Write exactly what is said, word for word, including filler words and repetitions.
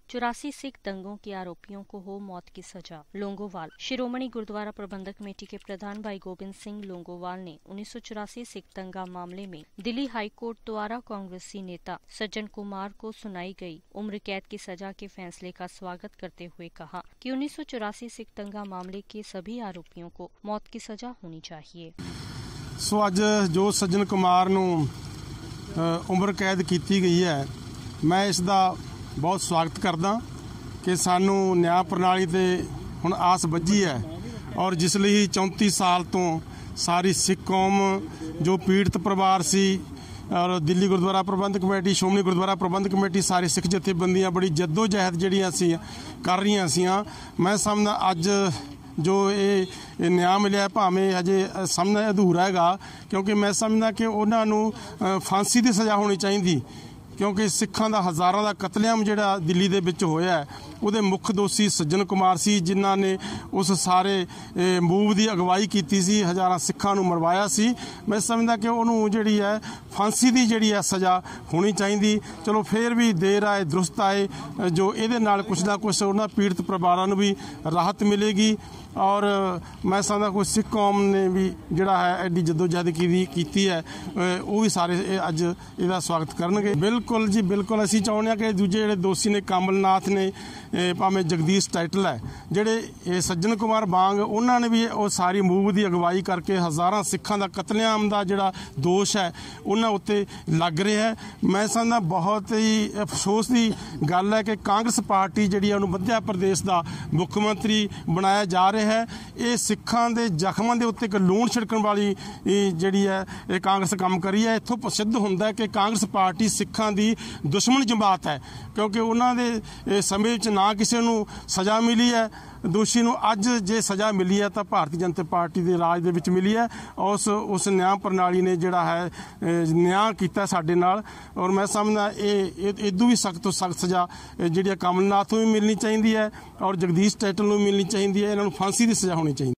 चौरासी सिख दंगों के आरोपियों को हो मौत की सजा। लोंगोवाल। शिरोमणि गुरुद्वारा प्रबंधक कमेटी के प्रधान भाई गोबिंद सिंह लोंगोवाल ने उन्नीस सौ चौरासी सिख दंगा मामले में दिल्ली हाई कोर्ट द्वारा कांग्रेसी नेता सज्जन कुमार को सुनाई गई उम्र कैद की सजा के फैसले का स्वागत करते हुए कहा कि उन्नीस सौ चौरासी सिख दंगा मामले के सभी आरोपियों को मौत की सजा होनी चाहिए। सो अज जो सज्जन कुमार नूं उम्र कैद की गई है, मैं इसका बहुत स्वागत करदा कि सानू न्याय प्रणाली ते हुण आस बझी है और जिस लिए चौंती साल तो सारी सिख कौम जो पीड़ित परिवार सी और दिल्ली गुरुद्वारा प्रबंधक कमेटी, श्रोमणी गुरुद्वारा प्रबंधक कमेटी, सारी सिख जथेबंदियां बड़ी जद्दोजहद जिहड़ियां सी कर रही सीआं। मैं समझदा अज जो ये न्याय मिले भावें हजे समझना अधूरा हैगा, क्योंकि मैं समझदा कि उन्होंने फांसी की सज़ा होनी चाहिए, क्योंकि सिखां दा हज़ारां दा कतलेआम जिहड़ा दिल्ली दे विच होया है उहदे मुख दोषी सज्जन कुमार सी, जिन्हां ने उस सारे मूव की अगवाई की सी, हज़ारां सिखां नूं मरवाया सी। मैं समझदा कि उहनूं जिहड़ी है फांसी की जिहड़ी है सज़ा होनी चाहिए। चलो फिर भी देर आए दुरुस्त आए, जो इहदे नाल कुछ ना कुछ उन्हां पीड़ित परिवारां नूं भी राहत मिलेगी और मैं समझदा कोई सिख कौम ने भी जिहड़ा है एडी जद्दोजहद की है वो भी सारे अज इहदा स्वागत करनगे। बिल्कुल जी बिल्कुल, असीं चाहुंदे कि दूजे जिहड़े दोषी ने कमलनाथ ने भावें जगदीश टाइटल है, जिहड़े सज्जन कुमार बांग उन्होंने भी वो सारी मूव की अगवाई करके हज़ारां सिखां दा कतलेआम दा जिहड़ा दोष है उन्हां उत्ते लग रहा है। मैं समझदा बहुत ही अफसोस की गल है कि कांग्रेस पार्टी जिहड़ी उहनूं मध्य प्रदेश का मुख्यमंत्री बनाया जा रहा है, ये सिखां दे जख्मां दे उत्ते एक लूण छिड़कण वाली जिहड़ी है ये कांग्रेस काम करी है। इत्थों प्रसिद्ध हुंदा है कि कांग्रेस पार्टी सिखां दी दुश्मन जमात है, क्योंकि उन्हां दे समय विच ना किसी नूं सज़ा मिली है, दोषी नूं अज जे सज़ा मिली है तो भारतीय जनता पार्टी के राज दे विच मिली है। उस उस न्याय प्रणाली ने जिहड़ा है न्याय कीता साडे नाल, और मैं समझदा ये इदों भी सख्त तो सख्त सज़ा जिहड़ी कमलनाथ नूं भी मिलनी चाहिए है और जगदीश टाइटल नूं मिलनी चाहिए है। इन्हां नूं फांसी की सज़ा होनी चाहिए।